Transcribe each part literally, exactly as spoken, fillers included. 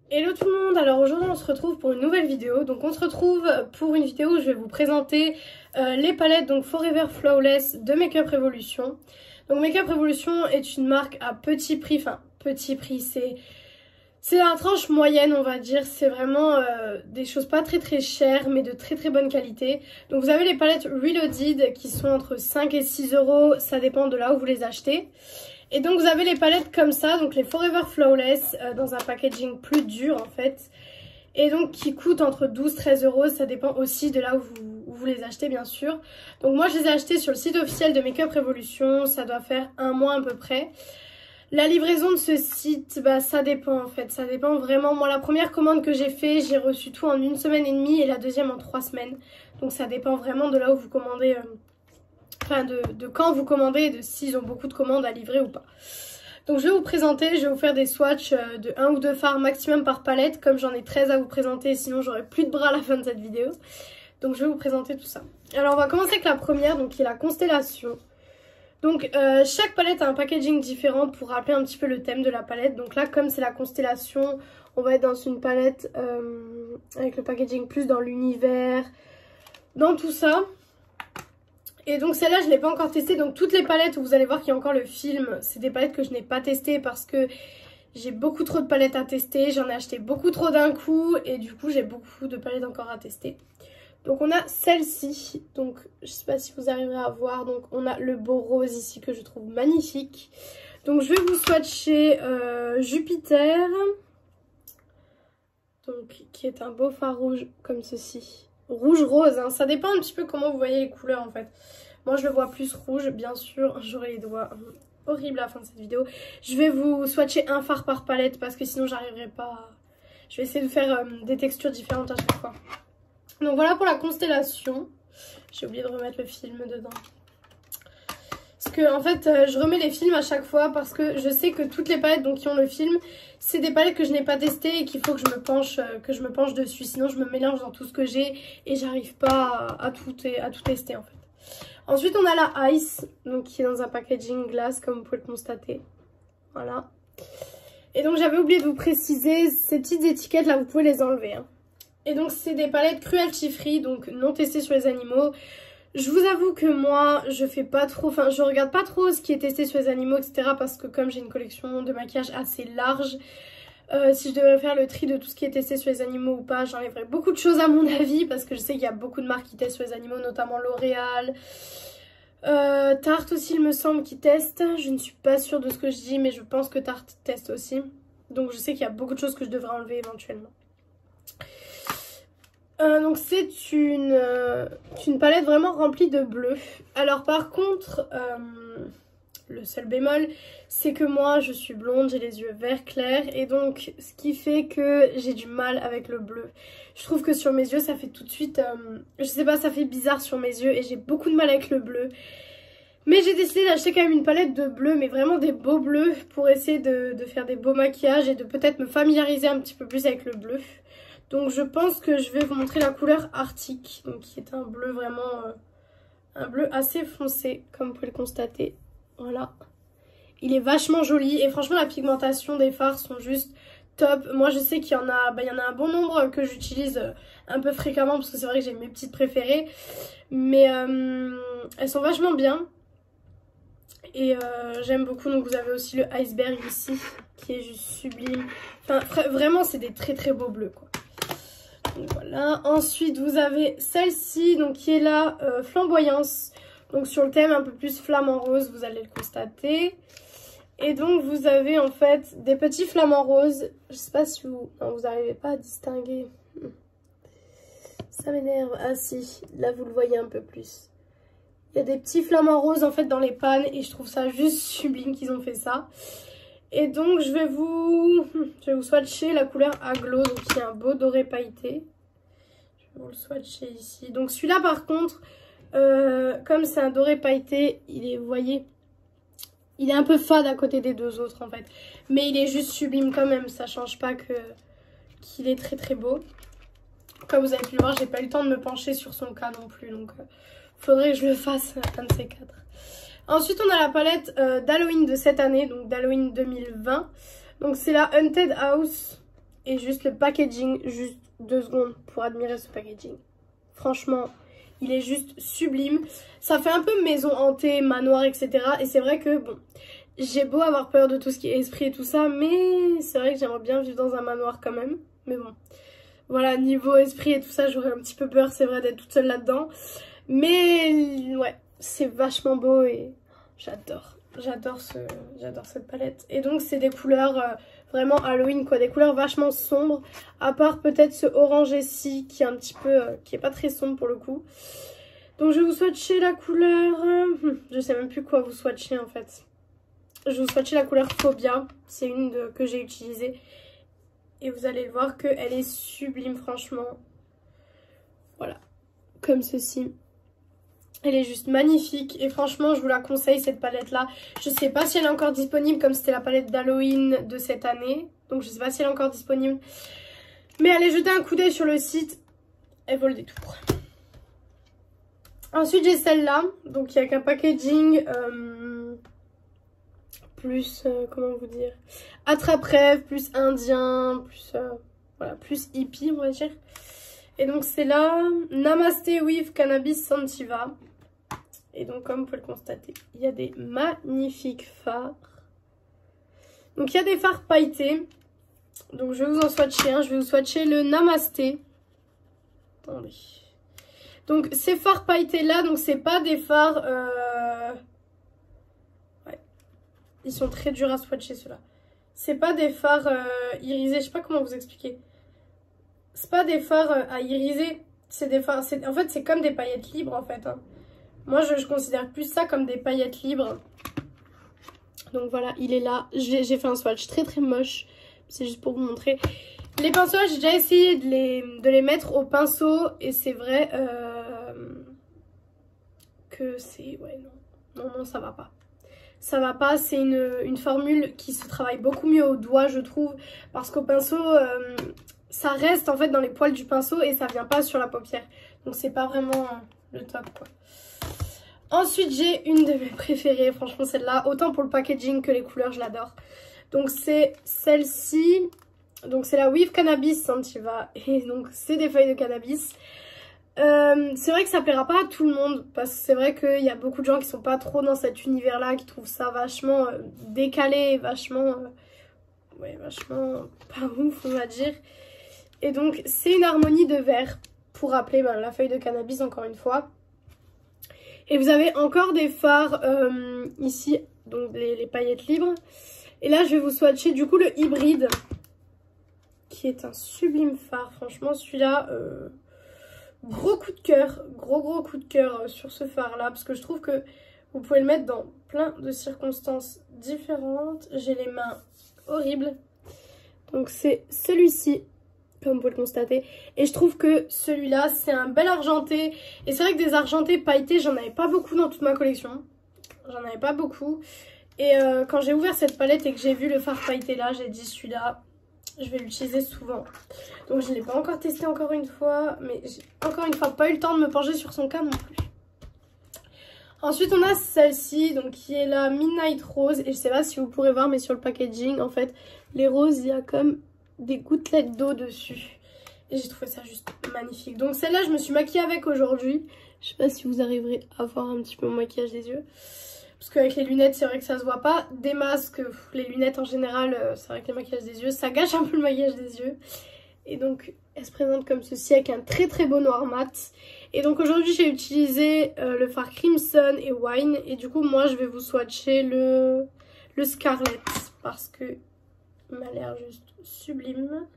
Hello tout le monde, alors aujourd'hui on se retrouve pour une nouvelle vidéo. Donc on se retrouve pour une vidéo où je vais vous présenter euh, les palettes donc Forever Flawless de Makeup Revolution. Donc Makeup Revolution est une marque à petit prix, enfin petit prix, c'est c'est la tranche moyenne on va dire. C'est vraiment euh, des choses pas très très chères mais de très très bonne qualité. Donc vous avez les palettes Reloaded qui sont entre cinq et six euros, ça dépend de là où vous les achetez. Et donc vous avez les palettes comme ça, donc les Forever Flawless euh, dans un packaging plus dur en fait. Et donc qui coûtent entre douze et treize euros, ça dépend aussi de là où vous, où vous les achetez bien sûr. Donc moi je les ai achetés sur le site officiel de Makeup Revolution, ça doit faire un mois à peu près. La livraison de ce site, bah ça dépend en fait, ça dépend vraiment. Moi la première commande que j'ai fait, j'ai reçu tout en une semaine et demie et la deuxième en trois semaines. Donc ça dépend vraiment de là où vous commandez... Euh, Enfin de, de quand vous commandez et de s'ils ont beaucoup de commandes à livrer ou pas. Donc je vais vous présenter, je vais vous faire des swatchs de un ou deux fards maximum par palette. Comme j'en ai treize à vous présenter, sinon j'aurai plus de bras à la fin de cette vidéo. Donc je vais vous présenter tout ça. Alors on va commencer avec la première, donc qui est la Constellation. Donc euh, chaque palette a un packaging différent pour rappeler un petit peu le thème de la palette. Donc là comme c'est la Constellation, on va être dans une palette euh, avec le packaging plus dans l'univers, dans tout ça. Et donc celle-là je ne l'ai pas encore testée, donc toutes les palettes où vous allez voir qu'il y a encore le film, c'est des palettes que je n'ai pas testées parce que j'ai beaucoup trop de palettes à tester, j'en ai acheté beaucoup trop d'un coup et du coup j'ai beaucoup de palettes encore à tester. Donc on a celle-ci, donc je ne sais pas si vous arriverez à voir, donc on a le beau rose ici que je trouve magnifique. Donc je vais vous swatcher euh, Jupiter, donc qui est un beau fard rouge comme ceci. Rouge rose, hein. Ça dépend un petit peu comment vous voyez les couleurs en fait. Moi je le vois plus rouge, bien sûr, j'aurai les doigts horribles à la fin de cette vidéo. Je vais vous swatcher un fard par palette parce que sinon j'arriverai pas à... Je vais essayer de faire euh, des textures différentes à chaque fois. Donc voilà pour la Constellation. J'ai oublié de remettre le film dedans. Parce que en fait euh, je remets les films à chaque fois parce que je sais que toutes les palettes donc, qui ont le film, c'est des palettes que je n'ai pas testées et qu'il faut que je me penche euh, que je me penche dessus. Sinon je me mélange dans tout ce que j'ai et j'arrive pas à, à, tout, à tout tester en fait. Ensuite on a la Ice, donc qui est dans un packaging glace comme vous pouvez le constater. Voilà. Et donc j'avais oublié de vous préciser, ces petites étiquettes là vous pouvez les enlever. Hein. Et donc c'est des palettes cruelty free, donc non testées sur les animaux. Je vous avoue que moi, je fais pas trop, enfin je regarde pas trop ce qui est testé sur les animaux, et cetera. Parce que comme j'ai une collection de maquillage assez large, euh, si je devais faire le tri de tout ce qui est testé sur les animaux ou pas, j'enlèverais beaucoup de choses à mon avis. Parce que je sais qu'il y a beaucoup de marques qui testent sur les animaux, notamment L'Oréal. Euh, Tarte aussi il me semble qui teste. Je ne suis pas sûre de ce que je dis, mais je pense que Tarte teste aussi. Donc je sais qu'il y a beaucoup de choses que je devrais enlever éventuellement. Euh, donc c'est une, euh, une palette vraiment remplie de bleu. Alors par contre, euh, le seul bémol, c'est que moi je suis blonde, j'ai les yeux vert clair. Et donc ce qui fait que j'ai du mal avec le bleu. Je trouve que sur mes yeux ça fait tout de suite, euh, je sais pas, ça fait bizarre sur mes yeux. Et j'ai beaucoup de mal avec le bleu. Mais j'ai décidé d'acheter quand même une palette de bleu, mais vraiment des beaux bleus. Pour essayer de, de faire des beaux maquillages et de peut-être me familiariser un petit peu plus avec le bleu. Donc je pense que je vais vous montrer la couleur Arctic, donc qui est un bleu vraiment, euh, un bleu assez foncé, comme vous pouvez le constater. Voilà. Il est vachement joli et franchement la pigmentation des fards sont juste top. Moi je sais qu'il y en a, bah, il y en a un bon nombre que j'utilise un peu fréquemment parce que c'est vrai que j'ai mes petites préférées. Mais euh, elles sont vachement bien. Et euh, j'aime beaucoup, donc vous avez aussi le Iceberg ici, qui est juste sublime. Enfin vraiment c'est des très très beaux bleus quoi. Donc voilà, ensuite vous avez celle-ci, donc qui est la euh, Flamboyance, donc sur le thème un peu plus flamant rose, vous allez le constater. Et donc vous avez en fait des petits flamants roses, je sais pas si vous, non, vous n'arrivez pas à distinguer, ça m'énerve, ah si, là vous le voyez un peu plus. Il y a des petits flamants roses en fait dans les pannes et je trouve ça juste sublime qu'ils ont fait ça. Et donc je vais vous, je vais vous swatcher la couleur Aglow, donc qui est un beau doré pailleté. Je vais vous le swatcher ici. Donc celui-là par contre, euh, comme c'est un doré pailleté, il est, vous voyez, il est un peu fade à côté des deux autres en fait. Mais il est juste sublime quand même, ça change pas que qu'il est très très beau. Comme vous avez pu le voir, j'ai pas eu le temps de me pencher sur son cas non plus, donc euh, faudrait que je le fasse un de ces quatre. Ensuite, on a la palette euh, d'Halloween de cette année, donc d'Halloween deux mille vingt. Donc c'est la Haunted House. Et juste le packaging, juste deux secondes pour admirer ce packaging. Franchement, il est juste sublime. Ça fait un peu maison hantée, manoir, et cetera. Et c'est vrai que, bon, j'ai beau avoir peur de tout ce qui est esprit et tout ça, mais c'est vrai que j'aimerais bien vivre dans un manoir quand même. Mais bon, voilà, niveau esprit et tout ça, j'aurais un petit peu peur, c'est vrai, d'être toute seule là-dedans. Mais ouais, c'est vachement beau et j'adore. J'adore ce, j'adore cette palette. Et donc, c'est des couleurs euh, vraiment Halloween, quoi. Des couleurs vachement sombres. À part peut-être ce orange ici, qui est un petit peu, euh, qui est pas très sombre pour le coup. Donc, je vais vous swatcher la couleur... Euh, je sais même plus quoi vous swatcher, en fait. Je vais vous swatcher la couleur Phobia. C'est une de, que j'ai utilisée. Et vous allez voir qu'elle est sublime, franchement. Voilà. Comme ceci. Elle est juste magnifique et franchement je vous la conseille cette palette là. Je sais pas si elle est encore disponible comme c'était la palette d'Halloween de cette année. Donc je sais pas si elle est encore disponible. Mais allez jeter un coup d'œil sur le site. Elle vaut le détour. Ensuite j'ai celle-là. Donc il y a qu'un packaging euh, plus, euh, comment vous dire, attrape-rêve, plus indien, plus, euh, voilà, plus hippie on va dire. Et donc c'est là, Namaste with Cannabis Sativa. Et donc comme vous pouvez le constater, il y a des magnifiques fards. Donc il y a des fards pailletés. Donc je vais vous en swatcher un, je vais vous swatcher le Namasté. Attendez. Donc ces fards pailletés là, donc c'est pas des fards... Euh... Ouais. Ils sont très durs à swatcher ceux-là. C'est pas des fards euh, irisés, je sais pas comment vous expliquer. C'est pas des fards à iriser, c'est des fards, en fait c'est comme des paillettes libres en fait. Hein. Moi je, je considère plus ça comme des paillettes libres. Donc voilà, il est là. J'ai fait un swatch très très moche, c'est juste pour vous montrer. Les pinceaux, j'ai déjà essayé de les, de les mettre au pinceau et c'est vrai euh, que c'est... Ouais non, non, non ça va pas. Ça va pas, c'est une, une formule qui se travaille beaucoup mieux au doigt je trouve. Parce qu'au pinceau... Euh, ça reste en fait dans les poils du pinceau et ça vient pas sur la paupière. Donc c'est pas vraiment le top quoi. Ensuite j'ai une de mes préférées, franchement celle-là. Autant pour le packaging que les couleurs, je l'adore. Donc c'est celle-ci. Donc c'est la With Cannabis Sativa. Et donc c'est des feuilles de cannabis. Euh, c'est vrai que ça plaira pas à tout le monde. Parce que c'est vrai qu'il y a beaucoup de gens qui sont pas trop dans cet univers-là. Qui trouvent ça vachement euh, décalé, vachement... Euh, ouais, vachement pas ouf on va dire. Et donc, c'est une harmonie de vert pour rappeler ben, la feuille de cannabis encore une fois. Et vous avez encore des fards euh, ici, donc les, les paillettes libres. Et là, je vais vous swatcher du coup le hybride, qui est un sublime fard. Franchement, celui-là, euh, gros coup de cœur, gros gros coup de cœur sur ce fard-là. Parce que je trouve que vous pouvez le mettre dans plein de circonstances différentes. J'ai les mains horribles. Donc, c'est celui-ci. Comme vous pouvez le constater. Et je trouve que celui-là, c'est un bel argenté. Et c'est vrai que des argentés pailletés, j'en avais pas beaucoup dans toute ma collection. J'en avais pas beaucoup. Et euh, quand j'ai ouvert cette palette et que j'ai vu le fard pailleté là, j'ai dit celui-là, je vais l'utiliser souvent. Donc je ne l'ai pas encore testé encore une fois. Mais j'ai encore une fois pas eu le temps de me pencher sur son cas non plus. Ensuite on a celle-ci, donc qui est la Midnight Rose. Et je sais pas si vous pourrez voir, mais sur le packaging, en fait, les roses, il y a comme... des gouttelettes d'eau dessus. Et j'ai trouvé ça juste magnifique. Donc celle-là, je me suis maquillée avec aujourd'hui. Je sais pas si vous arriverez à voir un petit peu mon maquillage des yeux. Parce qu'avec les lunettes, c'est vrai que ça se voit pas. Des masques, les lunettes en général, c'est vrai que les maquillages des yeux, ça gâche un peu le maquillage des yeux. Et donc, elle se présente comme ceci avec un très très beau noir mat. Et donc aujourd'hui, j'ai utilisé euh, le fard Crimson et Wine. Et du coup, moi, je vais vous swatcher le, le Scarlet. Parce que il m'a l'air juste sublime.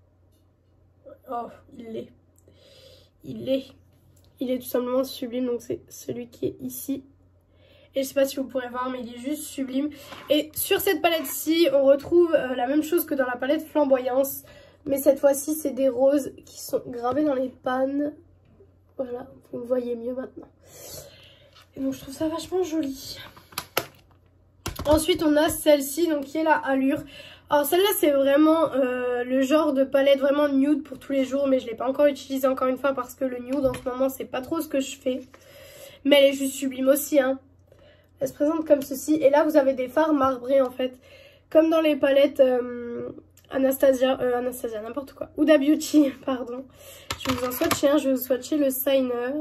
Oh, il l'est. Il est. Il est tout simplement sublime. Donc c'est celui qui est ici. Et je sais pas si vous pourrez voir, mais il est juste sublime. Et sur cette palette-ci, on retrouve euh, la même chose que dans la palette Flamboyance. Mais cette fois-ci, c'est des roses qui sont gravées dans les pannes. Voilà, vous me voyez mieux maintenant. Et donc je trouve ça vachement joli. Ensuite, on a celle-ci, donc qui est la Allure. Alors celle-là, c'est vraiment euh, le genre de palette vraiment nude pour tous les jours. Mais je ne l'ai pas encore utilisée encore une fois parce que le nude en ce moment, c'est pas trop ce que je fais. Mais elle est juste sublime aussi, hein. Elle se présente comme ceci. Et là, vous avez des fards marbrés en fait. Comme dans les palettes euh, Anastasia, euh, Anastasia, n'importe quoi. Huda Beauty, pardon. Je vais vous en swatcher un, je vais vous swatcher le Signer.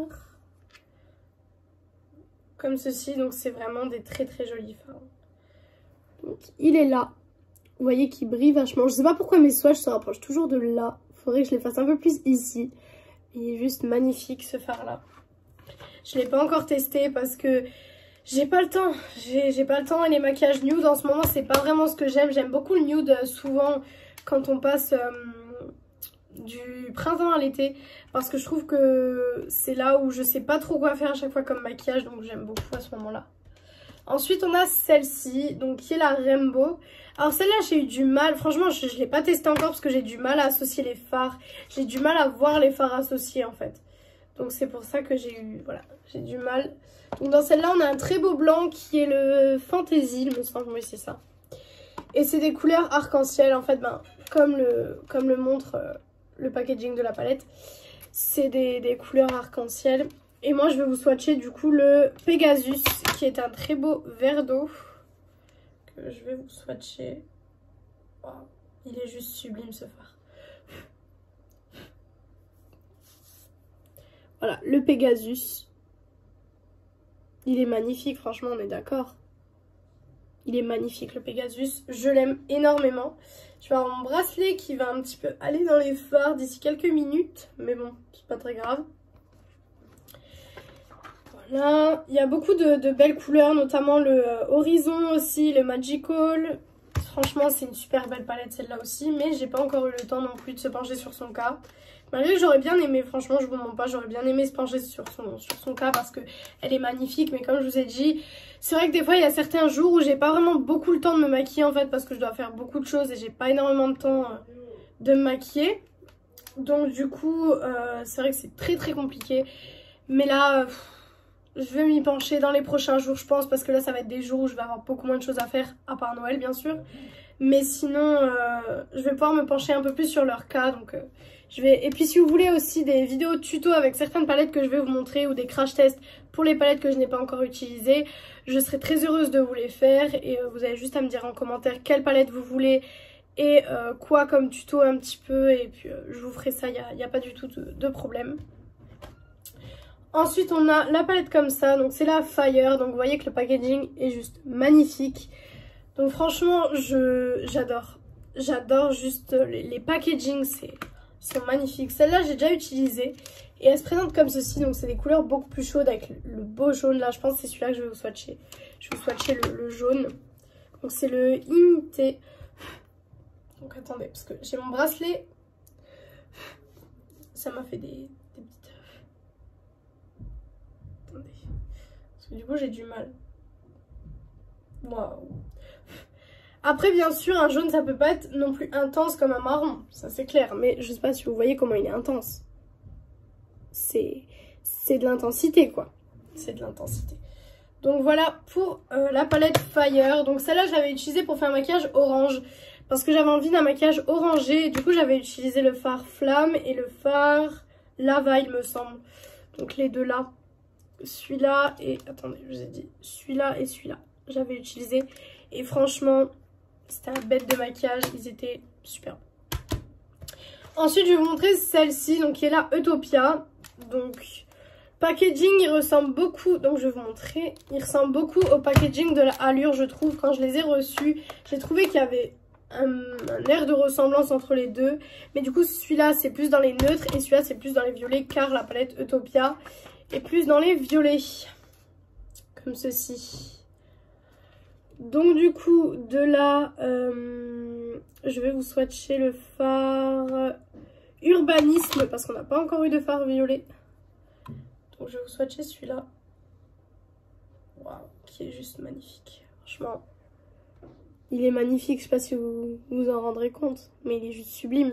Comme ceci, donc c'est vraiment des très très jolis fards. Donc il est là. Vous voyez qu'il brille vachement. Je sais pas pourquoi mes swatchs se rapprochent toujours de là. Faudrait que je les fasse un peu plus ici. Il est juste magnifique ce fard là. Je l'ai pas encore testé parce que j'ai pas le temps. J'ai pas le temps et les maquillages nude en ce moment c'est pas vraiment ce que j'aime. J'aime beaucoup le nude euh, souvent quand on passe euh, du printemps à l'été. Parce que je trouve que c'est là où je sais pas trop quoi faire à chaque fois comme maquillage. Donc j'aime beaucoup à ce moment là. Ensuite on a celle-ci, donc qui est la Rainbow. Alors celle-là j'ai eu du mal, franchement je ne l'ai pas testée encore parce que j'ai du mal à associer les fards. J'ai du mal à voir les fards associés en fait. Donc c'est pour ça que j'ai eu, voilà, j'ai du mal. Donc dans celle-là on a un très beau blanc qui est le Fantasy, il me semble, oui c'est ça. Et c'est des couleurs arc-en-ciel en fait, ben, comme, le, comme le montre euh, le packaging de la palette. C'est des, des couleurs arc-en-ciel. Et moi je vais vous swatcher du coup le Pegasus qui est un très beau vert d'eau. Que je vais vous swatcher. Wow, il est juste sublime ce fard. Voilà, le Pegasus. Il est magnifique, franchement, on est d'accord. Il est magnifique le Pegasus. Je l'aime énormément. Je vais avoir mon bracelet qui va un petit peu aller dans les fards d'ici quelques minutes. Mais bon, c'est pas très grave. Voilà, il y a beaucoup de, de belles couleurs, notamment le euh, Horizon aussi, le Magical. Franchement, c'est une super belle palette celle-là aussi, mais j'ai pas encore eu le temps non plus de se pencher sur son cas. Malgré que j'aurais bien aimé, franchement, je vous mens pas, j'aurais bien aimé se pencher sur son, sur son cas parce que elle est magnifique. Mais comme je vous ai dit, c'est vrai que des fois, il y a certains jours où j'ai pas vraiment beaucoup le temps de me maquiller en fait parce que je dois faire beaucoup de choses et j'ai pas énormément de temps euh, de me maquiller. Donc du coup, euh, c'est vrai que c'est très très compliqué. Mais là... Pff, je vais m'y pencher dans les prochains jours je pense parce que là ça va être des jours où je vais avoir beaucoup moins de choses à faire à part Noël bien sûr. Mais sinon euh, je vais pouvoir me pencher un peu plus sur leur cas donc euh, je vais... Et puis si vous voulez aussi des vidéos tuto avec certaines palettes que je vais vous montrer ou des crash tests pour les palettes que je n'ai pas encore utilisées, je serai très heureuse de vous les faire et euh, vous avez juste à me dire en commentaire quelle palette vous voulez et euh, quoi comme tuto un petit peu et puis euh, je vous ferai ça, il n'y a, y a pas du tout de, de problème. Ensuite on a la palette comme ça, donc c'est la Fire, donc vous voyez que le packaging est juste magnifique. Donc franchement je j'adore, j'adore juste les, les packaging, c'est sont magnifiques. Celle-là j'ai déjà utilisée et elle se présente comme ceci, donc c'est des couleurs beaucoup plus chaudes avec le, le beau jaune là, je pense que c'est celui-là que je vais vous swatcher. Je vais vous swatcher le, le jaune, donc c'est le Imité. Donc attendez, parce que j'ai mon bracelet, ça m'a fait des... Attendez. Parce que du coup j'ai du mal. Waouh. Après bien sûr un jaune ça peut pas être non plus intense comme un marron. Ça c'est clair. Mais je sais pas si vous voyez comment il est intense. C'est c'est de l'intensité quoi. C'est de l'intensité. Donc voilà pour euh, la palette Fire. Donc celle-là je l'avais utilisée pour faire un maquillage orange. Parce que j'avais envie d'un maquillage orangé. Du coup j'avais utilisé le fard Flamme et le fard Lava il me semble. Donc les deux là. Celui-là et... Attendez, je vous ai dit. Celui-là et celui-là. J'avais utilisé. Et franchement, c'était un bête de maquillage. Ils étaient super. Ensuite, je vais vous montrer celle-ci. Donc, qui est la Utopia. Donc, packaging, il ressemble beaucoup. Donc, je vais vous montrer. Il ressemble beaucoup au packaging de la Allure, je trouve. Quand je les ai reçus, j'ai trouvé qu'il y avait un, un air de ressemblance entre les deux. Mais du coup, celui-là, c'est plus dans les neutres. Et celui-là, c'est plus dans les violets. Car la palette Utopia... et plus dans les violets, comme ceci. Donc du coup, de là, euh, je vais vous swatcher le fard Urbanisme, parce qu'on n'a pas encore eu de fard violet. Donc je vais vous swatcher celui-là. Waouh, qui est juste magnifique. Franchement, il est magnifique, je sais pas si vous vous en rendrez compte, mais il est juste sublime.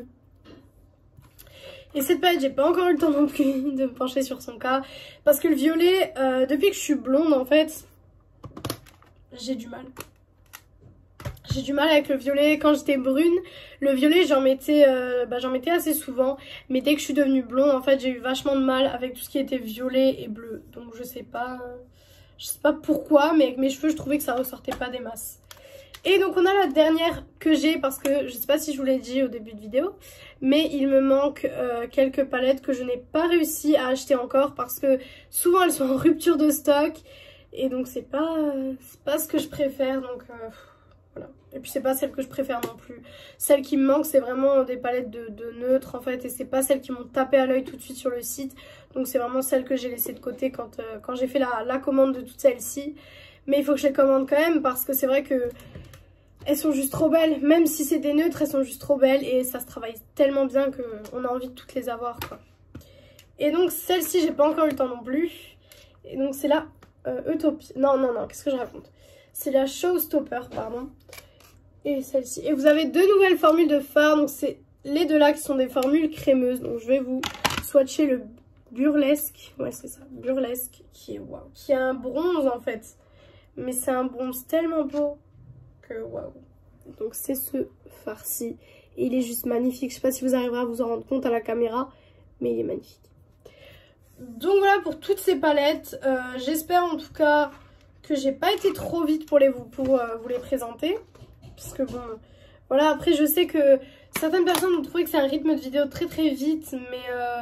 Et cette palette, j'ai pas encore eu le temps non plus de me pencher sur son cas. Parce que le violet, euh, depuis que je suis blonde, en fait, j'ai du mal. J'ai du mal avec le violet. Quand j'étais brune, le violet, j'en mettais, euh, bah, j'en mettais assez souvent. Mais dès que je suis devenue blonde, en fait, j'ai eu vachement de mal avec tout ce qui était violet et bleu. Donc je sais pas, je sais pas pourquoi, mais avec mes cheveux, je trouvais que ça ressortait pas des masses. Et donc on a la dernière que j'ai parce que je sais pas si je vous l'ai dit au début de vidéo, mais il me manque euh, quelques palettes que je n'ai pas réussi à acheter encore parce que souvent elles sont en rupture de stock et donc c'est pas, c'est pas ce que je préfère, donc euh, voilà. Et puis c'est pas celle que je préfère non plus. Celle qui me manque c'est vraiment des palettes de, de neutres en fait, et c'est pas celles qui m'ont tapé à l'œil tout de suite sur le site, donc c'est vraiment celle que j'ai laissée de côté quand, euh, quand j'ai fait la, la commande de toutes celles-ci. Mais il faut que je les commande quand même parce que c'est vrai que elles sont juste trop belles. Même si c'est des neutres, elles sont juste trop belles et ça se travaille tellement bien qu'on a envie de toutes les avoir, quoi. Et donc celle-ci, j'ai pas encore eu le temps non plus. Et donc c'est la euh, Utopia. Non, non, non, qu'est-ce que je raconte? C'est la Showstopper, pardon. Et celle-ci. Et vous avez deux nouvelles formules de fard. Donc c'est les deux là qui sont des formules crémeuses. Donc je vais vous swatcher le Burlesque. Ouais, c'est ça, Burlesque. Qui est waouh. Qui a un bronze en fait. Mais c'est un bronze tellement beau que waouh. Donc c'est ce fard-ci. Et il est juste magnifique. Je sais pas si vous arriverez à vous en rendre compte à la caméra, mais il est magnifique. Donc voilà pour toutes ces palettes. Euh, J'espère en tout cas que j'ai pas été trop vite pour, les, pour euh, vous les présenter. Parce que bon, voilà, après je sais que certaines personnes ont trouvé que c'est un rythme de vidéo très très vite. Mais euh,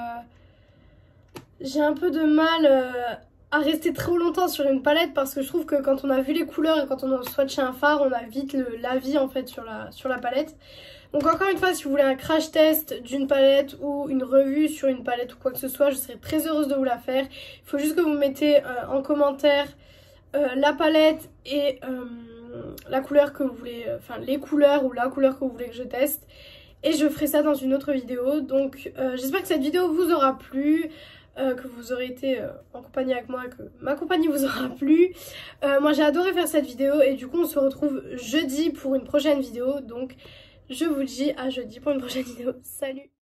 j'ai un peu de mal euh, à rester trop longtemps sur une palette. Parce que je trouve que quand on a vu les couleurs et quand on a swatché un fard, on a vite l'avis en fait sur la, sur la palette. Donc encore une fois, si vous voulez un crash test d'une palette ou une revue sur une palette ou quoi que ce soit, je serais très heureuse de vous la faire. Il faut juste que vous mettez euh, en commentaire euh, la palette et euh, la couleur que vous voulez, enfin les couleurs ou la couleur que vous voulez que je teste. Et je ferai ça dans une autre vidéo. Donc euh, j'espère que cette vidéo vous aura plu. Euh, que vous aurez été euh, en compagnie avec moi, que ma compagnie vous aura plu. Euh, moi j'ai adoré faire cette vidéo et du coup on se retrouve jeudi pour une prochaine vidéo. Donc je vous dis à jeudi pour une prochaine vidéo. Salut!